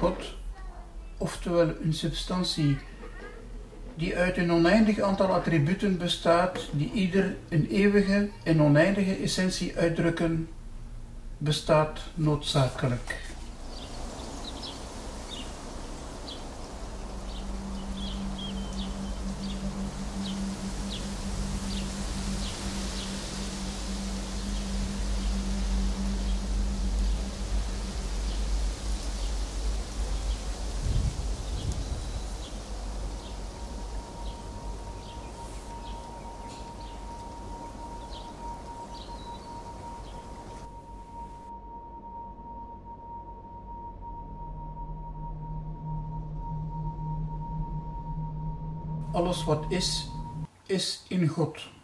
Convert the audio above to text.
God, oftewel een substantie die uit een oneindig aantal attributen bestaat, die ieder een eeuwige en oneindige essentie uitdrukken, bestaat noodzakelijk. Alles wat is, is in God.